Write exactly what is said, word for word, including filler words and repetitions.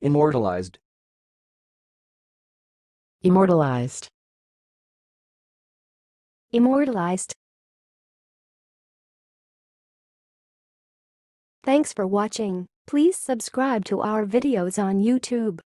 Immortalized. Immortalized. Immortalized. Thanks for watching. Please subscribe to our videos on YouTube.